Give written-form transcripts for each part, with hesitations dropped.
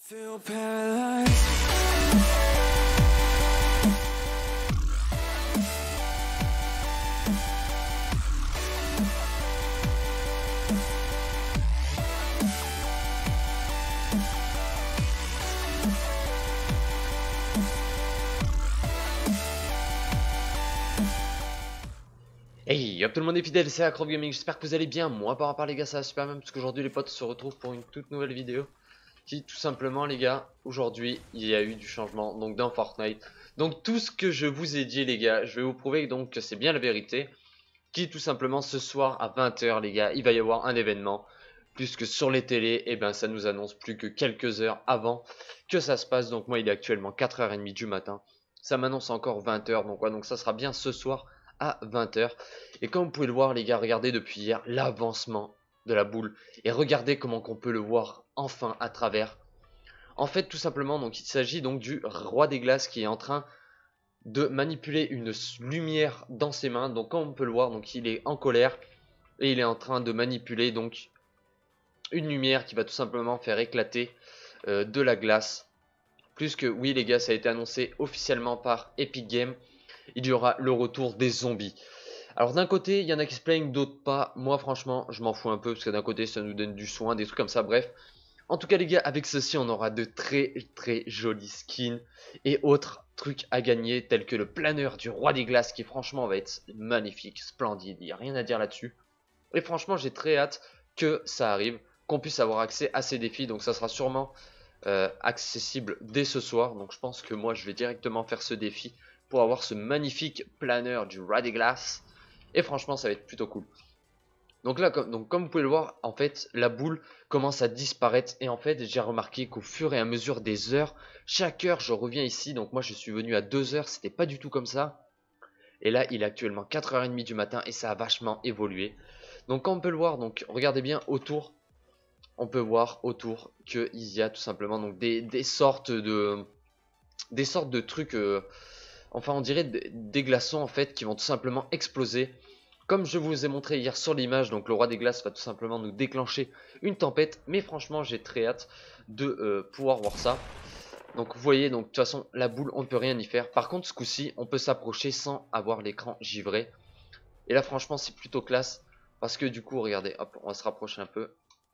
Feel paralyzed. Hey, hop tout le monde est fidèle, c'est Acrob Gaming, j'espère que vous allez bien. Moi par rapport les gars ça va super bien parce qu'aujourd'hui les potes se retrouvent pour une toute nouvelle vidéo qui tout simplement les gars, aujourd'hui il y a eu du changement donc dans Fortnite. Donc tout ce que je vous ai dit les gars, je vais vous prouver donc que c'est bien la vérité. Qui tout simplement ce soir à 20 h les gars, il va y avoir un événement. Puisque sur les télés, et ben ça nous annonce plus que quelques heures avant que ça se passe. Donc moi il est actuellement 4h30 du matin. Ça m'annonce encore 20 h, donc ouais, donc ça sera bien ce soir à 20 h. Et comme vous pouvez le voir les gars, regardez depuis hier l'avancement de la boule. Et regardez comment qu'on peut le voir enfin à travers. En fait tout simplement donc il s'agit donc du roi des glaces qui est en train de manipuler une lumière dans ses mains. Donc comme on peut le voir, donc il est en colère. Et il est en train de manipuler donc une lumière qui va tout simplement faire éclater de la glace. Plus que oui les gars, ça a été annoncé officiellement par Epic Games. Il y aura le retour des zombies. Alors d'un côté, il y en a qui se plaignent, d'autres pas. Moi franchement, je m'en fous un peu parce que d'un côté, ça nous donne du soin, des trucs comme ça. Bref, en tout cas les gars, avec ceci, on aura de très très jolis skins et autres trucs à gagner tels que le planeur du roi des glaces qui franchement va être magnifique, splendide. Il n'y a rien à dire là-dessus. Et franchement, j'ai très hâte que ça arrive, qu'on puisse avoir accès à ces défis. Donc ça sera sûrement accessible dès ce soir. Donc je pense que moi, je vais directement faire ce défi pour avoir ce magnifique planeur du roi des glaces. Et franchement, ça va être plutôt cool. Donc là, comme vous pouvez le voir, en fait, la boule commence à disparaître. Et en fait, j'ai remarqué qu'au fur et à mesure des heures, chaque heure, je reviens ici. Donc moi, je suis venu à 2 h, c'était pas du tout comme ça. Et là, il est actuellement 4h30 du matin et ça a vachement évolué. Donc comme on peut le voir, donc regardez bien autour. On peut voir autour qu'il y a tout simplement donc des sortes de trucs. Enfin, on dirait des glaçons en fait qui vont tout simplement exploser. Comme je vous ai montré hier sur l'image, donc le roi des glaces va tout simplement nous déclencher une tempête. Mais franchement, j'ai très hâte de pouvoir voir ça. Donc vous voyez, donc de toute façon, la boule, on ne peut rien y faire. Par contre, ce coup-ci, on peut s'approcher sans avoir l'écran givré. Et là, franchement, c'est plutôt classe. Parce que du coup, regardez, hop, on va se rapprocher un peu.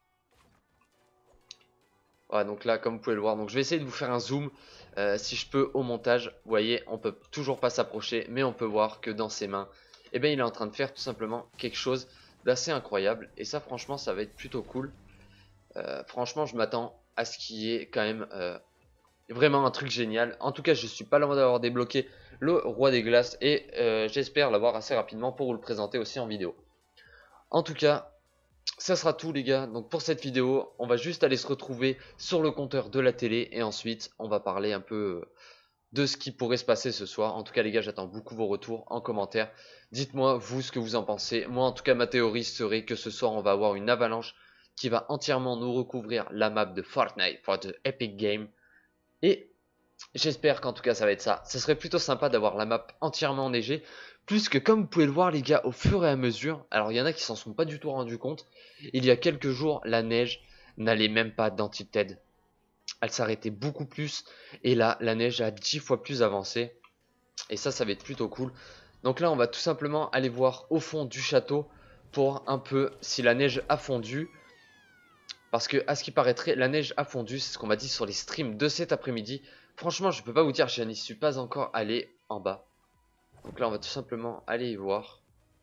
Voilà, donc là, comme vous pouvez le voir, donc je vais essayer de vous faire un zoom si je peux au montage. Vous voyez, on peut toujours pas s'approcher, mais on peut voir que dans ses mains, eh bien, il est en train de faire tout simplement quelque chose d'assez incroyable. Et ça, franchement, ça va être plutôt cool. Franchement, je m'attends à ce qu'il y ait quand même vraiment un truc génial. En tout cas, je suis pas loin d'avoir débloqué le roi des glaces et j'espère l'avoir assez rapidement pour vous le présenter aussi en vidéo. En tout cas, ça sera tout les gars. Donc pour cette vidéo, on va juste aller se retrouver sur le compteur de la télé et ensuite on va parler un peu de ce qui pourrait se passer ce soir. En tout cas les gars, j'attends beaucoup vos retours en commentaire. Dites-moi vous ce que vous en pensez. Moi en tout cas ma théorie serait que ce soir on va avoir une avalanche qui va entièrement nous recouvrir la map de Fortnite, enfin de Epic Games. Et j'espère qu'en tout cas ça va être ça. Ça serait plutôt sympa d'avoir la map entièrement enneigée. Plus que comme vous pouvez le voir les gars, au fur et à mesure, alors il y en a qui s'en sont pas du tout rendu compte. Il y a quelques jours, la neige n'allait même pas d'Antilted. Elle s'arrêtait beaucoup plus. Et là, la neige a 10 fois plus avancé. Et ça va être plutôt cool. Donc là, on va tout simplement aller voir au fond du château pour un peu si la neige a fondu. Parce que, à ce qui paraîtrait, la neige a fondu. C'est ce qu'on m'a dit sur les streams de cet après-midi. Franchement, je peux pas vous dire, je n'y suis pas encore allé en bas. Donc là, on va tout simplement aller y voir.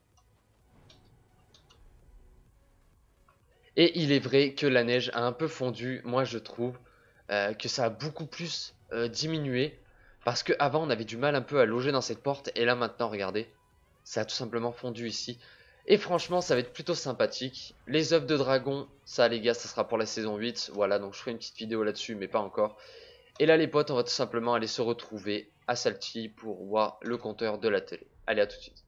Et il est vrai que la neige a un peu fondu. Moi, je trouve que ça a beaucoup plus diminué. Parce qu'avant, on avait du mal un peu à loger dans cette porte. Et là, maintenant, regardez. Ça a tout simplement fondu ici. Et franchement, ça va être plutôt sympathique. Les œufs de dragon, ça les gars, ça sera pour la saison 8. Voilà, donc je ferai une petite vidéo là-dessus, mais pas encore. Et là les potes, on va tout simplement aller se retrouver à Salty pour voir le compteur de la télé. Allez, à tout de suite.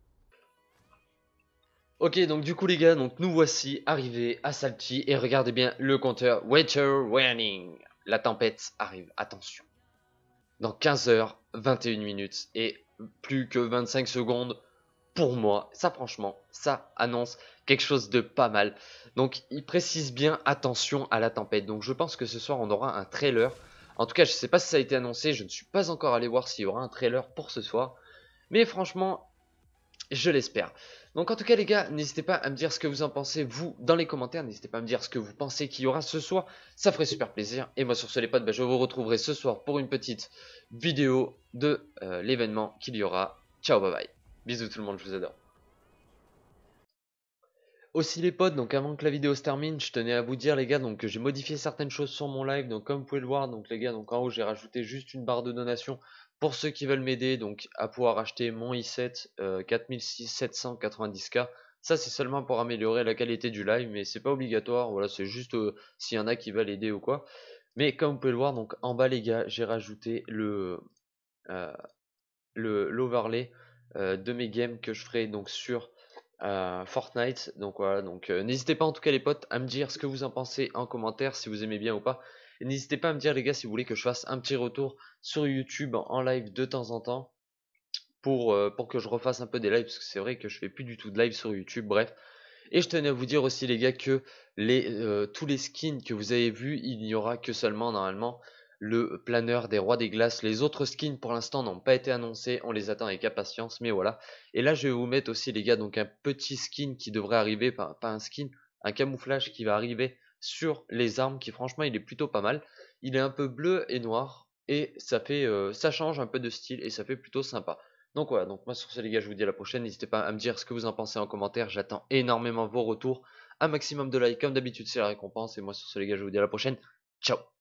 Ok, donc du coup les gars, donc nous voici arrivés à Salty et regardez bien le compteur Weather Warning. La tempête arrive, attention. Dans 15 h 21 minutes et plus que 25 secondes pour moi. Ça franchement, ça annonce quelque chose de pas mal. Donc il précise bien attention à la tempête. Donc je pense que ce soir on aura un trailer En tout cas, je sais pas si ça a été annoncé, je ne suis pas encore allé voir s'il y aura un trailer pour ce soir. Mais franchement, je l'espère. Donc en tout cas les gars, n'hésitez pas à me dire ce que vous en pensez, vous, dans les commentaires. N'hésitez pas à me dire ce que vous pensez qu'il y aura ce soir. Ça ferait super plaisir. Et moi sur ce les potes, je vous retrouverai ce soir pour une petite vidéo de l'événement qu'il y aura. Ciao, bye bye. Bisous tout le monde, je vous adore. Aussi les potes, donc avant que la vidéo se termine, je tenais à vous dire les gars, donc que j'ai modifié certaines choses sur mon live, donc comme vous pouvez le voir, donc les gars, donc en haut j'ai rajouté juste une barre de donation pour ceux qui veulent m'aider, donc à pouvoir acheter mon i7 4790K. Ça c'est seulement pour améliorer la qualité du live, mais c'est pas obligatoire, voilà, c'est juste s'il y en a qui veulent aider ou quoi. Mais comme vous pouvez le voir, donc en bas les gars, j'ai rajouté euh, l'overlay de mes games que je ferai donc sur Fortnite. Donc voilà, donc n'hésitez pas en tout cas les potes à me dire ce que vous en pensez en commentaire, si vous aimez bien ou pas. Et n'hésitez pas à me dire les gars si vous voulez que je fasse un petit retour sur YouTube en live de temps en temps pour que je refasse un peu des lives, parce que c'est vrai que je fais plus du tout de live sur YouTube, bref. Et je tenais à vous dire aussi les gars que tous les skins que vous avez vus, il n'y aura que seulement normalement le planeur des rois des glaces. Les autres skins pour l'instant n'ont pas été annoncés, on les attend avec impatience, mais voilà. Et là je vais vous mettre aussi les gars donc un petit skin qui devrait arriver, pas un skin, un camouflage qui va arriver sur les armes qui franchement il est plutôt pas mal. Il est un peu bleu et noir et ça change un peu de style et ça fait plutôt sympa. Donc voilà, donc moi sur ce les gars, je vous dis à la prochaine. N'hésitez pas à me dire ce que vous en pensez en commentaire. J'attends énormément vos retours. Un maximum de likes, comme d'habitude, c'est la récompense. Et moi sur ce les gars, je vous dis à la prochaine. Ciao!